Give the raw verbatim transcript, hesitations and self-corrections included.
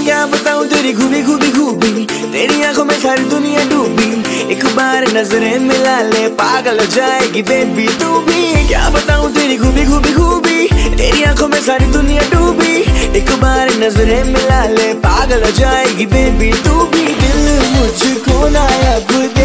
क्या बताऊं तेरी खूबी खूबी खूबी, तेरी आंखों में सारी दुनिया डूबी। एक बार नजरें मिला ले पागल हो जाएगी बेबी तू भी। क्या बताऊं तेरी खूबी खूबी खूबी, तेरी आंखों में सारी दुनिया डूबी। एक बार नजरें मिला ले पागल हो जाएगी बेबी तू भी। दिल मुझको ना अब